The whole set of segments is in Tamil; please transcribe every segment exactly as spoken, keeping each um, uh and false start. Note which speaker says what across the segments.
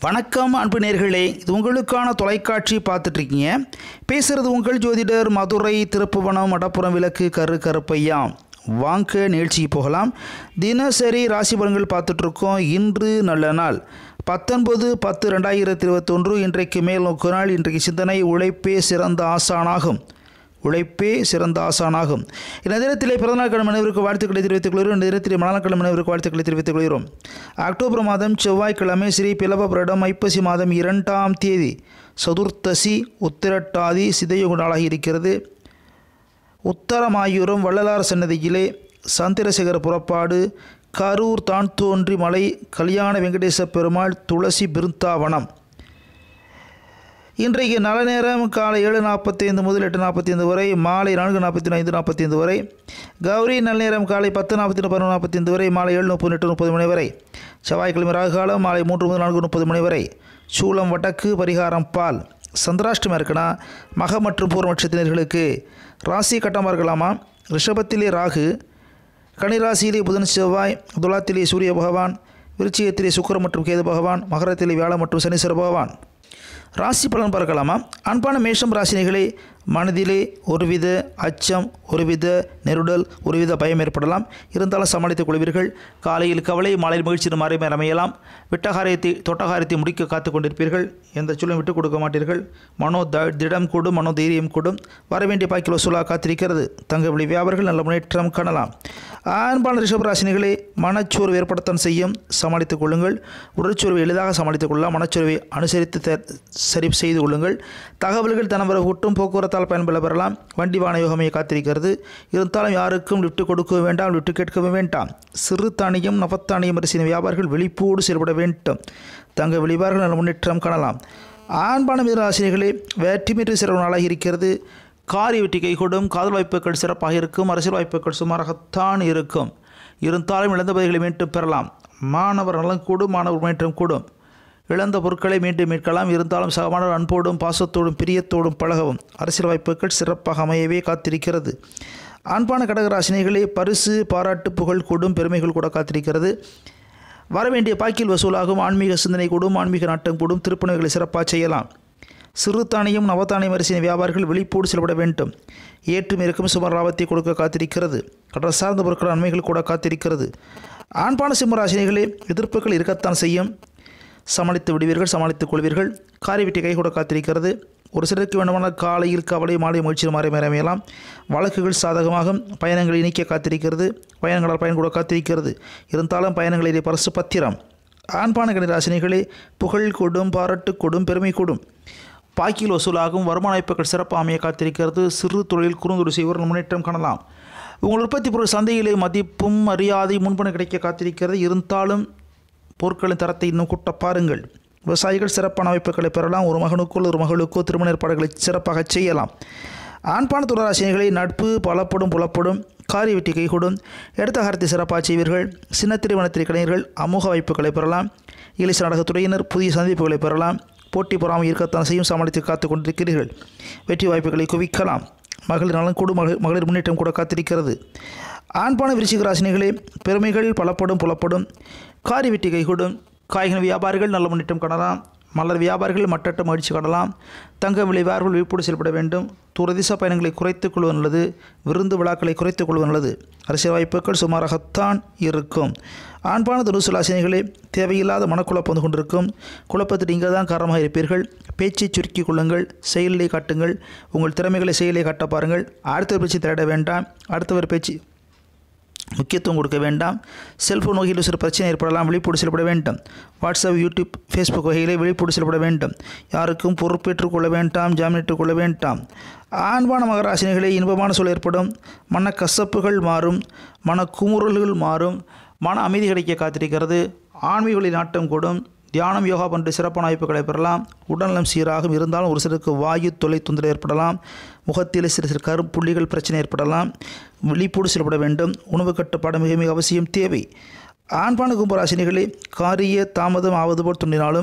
Speaker 1: வணக்கம் அன்பு நேயர்களே, இது உங்களுக்கான தொலைக்காட்சி பார்த்துட்ருக்கீங்க. பேசுகிறது உங்கள் ஜோதிடர் மதுரை திருப்புவனம் மடப்புறம் விளக்கு கரு.கருப்பையா. வாங்க நிகழ்ச்சிக்கு போகலாம். தினசரி ராசி பலன்கள் பார்த்துட்ருக்கோம். இன்று நல்ல நாள் பத்தொன்பது பத்து ரெண்டாயிரத்தி இருபத்தொன்று. இன்றைக்கு மேல் நோக்கு நாள். இன்றைக்கு சிந்தனை உழைப்பே சிறந்த ஆசானாகும். உழைப்பே சிறந்த ஆசானாகும். இந்த தினத்திலே பிறந்தநாள் கிழமை மனைவருக்கு வாழ்த்துக்களை தெரிவித்துக் கொள்கிறோம். இந்த தினத்திலே மணநாள் கிழமை மனைவருக்கு வாழ்த்துக்களை தெரிவித்துக் கொள்கிறோம். அக்டோபர் மாதம் செவ்வாய்க்கிழமை ஸ்ரீ பிளவ வருடம் ஐப்பசி மாதம் இரண்டாம் தேதி சதுர்த்தசி உத்திரட்டாதி சிதையுக நாளாகி இருக்கிறது. உத்தரமாயூரம் வள்ளலார் சன்னதியிலே சந்திரசேகர புறப்பாடு, கரூர் தான் தோன்றி மலை கல்யாண வெங்கடேச பெருமாள் துளசி பிருந்தாவனம். இன்றைக்கு நல்ல நேரம் காலை ஏழு நாற்பத்தி ஐந்து முதல் எட்டு நாற்பத்தி ஐந்து வரை, மாலை நான்கு நாற்பத்தி ஐந்து நாற்பத்தி ஐந்து வரை. கௌரி நல்ல நேரம் காலை பத்து நாற்பத்தி பதினொன்று நாற்பத்தி ஐந்து வரை, மாலை ஏழு முப்பது எட்டு முப்பது மணி வரை. செவ்வாய்க்கிழமை ராகுகாலம் மாலை மூன்று முதல் நான்கு முப்பது மணி வரை. சூலம் வடக்கு, பரிகாரம் பால். சந்திராஷ்டமம் இருக்குன்னா மக மற்றும் பூர்வ நட்சத்திரர்களுக்கு ராசி கட்டமாக இருக்கலாமா? ரிஷபத்திலே ராகு, கன்னிராசியிலே புதன் செவ்வாய், துலாத்திலே சூரிய பகவான், விருச்சிகத்திலே சுக்கிரன் மற்றும் கேது பகவான், மகரத்திலே வியாழன் மற்றும் சனீஸ்வர பகவான். ராசி பலன் பார்க்கலாமா? அன்பான மேஷம் ராசினிகளே, மனதிலே ஒருவித அச்சம், ஒருவித நெருடல், ஒருவித பயம் ஏற்படலாம். இருந்தாலும் சமாளித்துக் கொள்வீர்கள். காலையில் கவலை, மாலையில் மகிழ்ச்சி மாறி அமையலாம். விட்டகாரியத்தை தொட்டகாரியத்தை முடிக்க காத்து கொண்டிருப்பீர்கள். எந்த சொல்லும் விட்டுக் கொடுக்க மாட்டீர்கள். மனோ த திடம் கூடும், மனோ தைரியம் கூடும். வரவேண்டிய பாக்கில் வசூலாக காத்திருக்கிறது. தங்க விலை வியாபாரிகள் நல்ல முன்னேற்றம் காணலாம். அன்பான ரிஷபராசினிகளே, மனச்சோர்வு ஏற்படத்தான் செய்யும். சமாளித்துக் கொள்ளுங்கள். உடற்சோர்வை எளிதாக சமாளித்துக் கொள்ளலாம். மனச்சோர்வை அனுசரித்து சரி செய்து கொள்ளுங்கள். தகவல்கள் தனவரவு கூட்டும் போக்குவரத்தால் பயன்பெற பெறலாம். வண்டி வாகன யோகமையை காத்திருக்கிறது. இருந்தாலும் யாருக்கும் லிஃப்ட் கொடுக்க வேண்டாம், லிஃப்ட் கேட்கவும் வேண்டாம். சிறு தானியம் நவத்தானியம் அரிசின வியாபாரிகள் விழிப்போடு செயல்பட வேண்டும். தங்க விளைவார்கள் நல்ல முன்னேற்றம் காணலாம். ஆண்பான மிதராசினிகளே, வெற்றி மீறி சிறப்பு நாளாக இருக்கிறது. காரிய வெற்றி கைகூடும். காதல் வாய்ப்புகள் சிறப்பாக இருக்கும். அரசியல் வாய்ப்புகள் சுமாராகத்தான் இருக்கும். இருந்தாலும் இழந்த பதவிகளை மீண்டும் பெறலாம். மாணவர் நலன் கூடும். மாணவர் முன்னேற்றம் கூடும். இழந்த பொருட்களை மீண்டும் மீட்கலாம். இருந்தாலும் சகமானவர் அன்போடும் பாசத்தோடும் பிரியத்தோடும் பழகவும். அரசியல் வாய்ப்புகள் சிறப்பாக அமையவே காத்திருக்கிறது. அன்பான கடகராசினிகளே, பரிசு பாராட்டு புகழ் கூடும். பெருமைகள் கூட காத்திருக்கிறது. வரவேண்டிய பாக்கில் வசூலாகும். ஆன்மீக சிந்தனை கூடும். ஆன்மீக நாட்டம் கூடும். திருப்பணிகளை சிறப்பாக செய்யலாம். சிறு தானியம் நவதானியம் அரிசின வியாபாரிகள் விழிப்போடு செயல்பட வேண்டும். ஏற்றும் இறக்கும் சுமார் லாபத்தை கொடுக்க காத்திருக்கிறது. கடல் சார்ந்த பொருட்கள் நன்மைகள் கூட காத்திருக்கிறது. ஆண்பான சிம்மராசினிகளே, எதிர்ப்புகள் இருக்கத்தான் செய்யும். சமாளித்து விடுவீர்கள், சமாளித்துக் கொள்வீர்கள். காரி வெட்டி கை கூட காத்திருக்கிறது. ஒரு சிலருக்கு வேண்டுமான காலையில் கவலை, மாலை மகிழ்ச்சியில் மாறி அமையலாம். வழக்குகள் சாதகமாகும். பயணங்களை நீக்க காத்திருக்கிறது. பயணங்களால் பயன் கூட காத்திருக்கிறது. இருந்தாலும் பயணங்களிலே பரிசு பத்திரம். ஆண்பான கன்னிராசினிகளே, புகழ் கூடும். பாராட்டு கூடும். பெருமை கூடும். பாக்கியில் வசூலாகும். வருமான வாய்ப்புகள் சிறப்பாக அமைய காத்திருக்கிறது. சிறு தொழில் குறுந்தொழில் செய்வோர் முன்னேற்றம் காணலாம். உங்கள் உற்பத்தி பொருள் சந்தையிலே மதிப்பும் மரியாதை முன்பணம் கிடைக்க காத்திருக்கிறது. இருந்தாலும் பொருட்களின் தரத்தை இன்னும் கூட்ட பாருங்கள். விவசாயிகள் சிறப்பான வாய்ப்புகளை பெறலாம். ஒரு மகனுக்கோ ஒரு மகளுக்கோ திருமண ஏற்பாடுகளை சிறப்பாக செய்யலாம். ஆண்பான துளராசினிகளை, நட்பு பலப்படும் புலப்படும். காரிய வெட்டி கைகூடும். எடுத்த காரத்தை சிறப்பாக செய்வீர்கள். சின்னத்திரை வனத்திரை கலைஞர்கள் அமோக வாய்ப்புகளை பெறலாம். இலச நாடகத்துறையினர் புதிய சந்திப்புகளை பெறலாம். போட்டி பொறாமல் இருக்கத்தான் செய்யும். சமாளித்து காத்து கொண்டிருக்கிறீர்கள். வெற்றி வாய்ப்புகளை குவிக்கலாம். மகளிர் நலன் கூடும். மகளிர் மகளிர் முன்னேற்றம் கூட காத்திருக்கிறது. ஆண்பான விருச்சிக ராசினிகளே, பெருமைகள் பலப்படும் புலப்படும். காரி வெட்டி கைகூடும். காய்கறி வியாபாரிகள் நல்ல முன்னேற்றம் காணலாம். மலர் வியாபாரிகள் மட்டற்ற மகிழ்ச்சி காணலாம். தங்க விலை வியாபாரிகள் விழிப்போடு செயல்பட வேண்டும். தூரதிச பயணங்களை குறைத்துக் கொள்வது நல்லது. விருந்து விழாக்களை குறைத்துக் கொள்வது நல்லது. அரசியல் வாய்ப்புகள் சுமாராகத்தான் இருக்கும். ஆண்பான தனுசு ராசினிகளே, தேவையில்லாத மனக்குழப்பம் வந்து கொண்டிருக்கும். குழப்பத்தில் நீங்கள் தான் காரணமாக இருப்பீர்கள். பேச்சை சுருக்கிக் கொள்ளுங்கள். செயலிலே காட்டுங்கள். உங்கள் திறமைகளை செயலிலே காட்ட பாருங்கள். அடுத்தவர் பேச்சு தேட வேண்டாம். அடுத்தவர் பேச்சு முக்கியத்துவம் கொடுக்க வேண்டாம். செல்ஃபோன் வகையில் சில பிரச்சனை ஏற்படலாம். விழிப்போடு செயல்பட வேண்டும். வாட்ஸ்அப், யூடியூப், ஃபேஸ்புக் வகையிலே விழிப்போடு செயல்பட வேண்டும். யாருக்கும் பொறுப்பேற்றுக் கொள்ள வேண்டாம். ஜாமீனிட்டுக் கொள்ள வேண்டாம். ஆண்பான மகராசினிகளே, இன்பமான சூழல் ஏற்படும். மன கசப்புகள் மாறும். மன குமுறல்கள் மாறும். மன அமைதி கிடைக்க காத்திருக்கிறது. ஆன்மீக நாட்டம் கூடும். தியானம், யோகா போன்ற சிறப்பான வாய்ப்புகளை பெறலாம். உடல்நலம் சீராகும். இருந்தாலும் ஒரு சிலருக்கு வாயு தொலை தொந்தரவு ஏற்படலாம். முகத்தில் சிறு சிறு கருப்புள்ளிகள் பிரச்சனை ஏற்படலாம். விழிப்போடு செயல்பட வேண்டும். உணவு கட்டுப்பாடு மிக மிக அவசியம் தேவை. ஆண்பான கும்பராசினிகளே, காரிய தாமதம் ஆவது போல் தோன்றினாலும்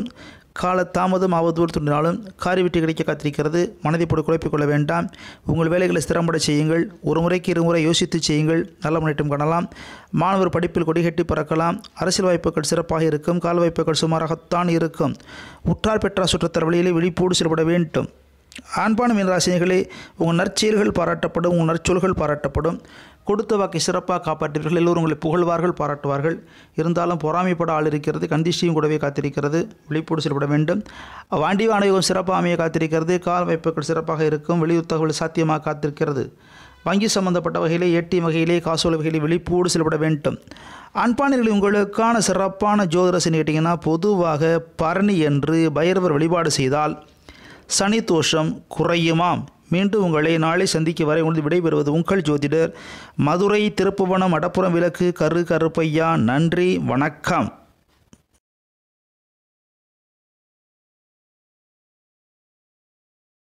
Speaker 1: கால தாமதம் ஆவதோடு தோன்றினாலும் காரி வெற்றி கிடைக்க காத்திருக்கிறது. மனதை போட்டு குழப்பிக்கொள்ள வேண்டாம். உங்கள் வேலைகளை ஸ்திரம்பட செய்யுங்கள். ஒரு முறைக்கு இருமுறை யோசித்து செய்யுங்கள். நல்ல முன்னேற்றம் காணலாம். மாணவர் படிப்பில் கொடிகட்டி பறக்கலாம். அரசியல் வாய்ப்புகள் சிறப்பாக இருக்கும். கால் வாய்ப்புகள் சுமாராகத்தான் இருக்கும். உற்றார் பெற்றார் சுற்றத்தர வழியிலே விழிப்போடு செயல்பட வேண்டும். ஆண்பான மீனராசினிகளே, உங்கள் நற்செயல்கள் பாராட்டப்படும். உங்கள் நற்சொல்கள் பாராட்டப்படும். கொடுத்த வாக்கை சிறப்பாக காப்பாற்றுவீர்கள். எல்லோரும் உங்களை புகழ்வார்கள், பாராட்டுவார்கள். இருந்தாலும் பொறாமைப்பட ஆள் இருக்கிறது. கந்திஷ்டியும் கூடவே காத்திருக்கிறது. விழிப்போடு செயல்பட வேண்டும். வாண்டிவ அனைவரும் சிறப்பாக அமைய காத்திருக்கிறது. கால் வாய்ப்புகள் சிறப்பாக இருக்கும். வெளியூர் தகவல் சாத்தியமாக காத்திருக்கிறது. வங்கி சம்பந்தப்பட்ட வகையிலே, ஏடிஎம் வகையிலே, காசோலை வகையிலே விழிப்போடு செயல்பட வேண்டும். ஆண்பானியர்கள் உங்களுக்கான சிறப்பான ஜோதிடரசன் கேட்டிங்கன்னா, பொதுவாக பரணி என்று பைரவர் வழிபாடு செய்தால் சனி தோஷம் குறையுமாம். மீண்டும் உங்களை நாளை சந்திக்க வரை உங்களுக்கு விடைபெறுவது உங்கள் ஜோதிடர், மதுரை திருப்புவனம் அடப்புறம் விளக்கு கரு கருப்பையா. நன்றி, வணக்கம்.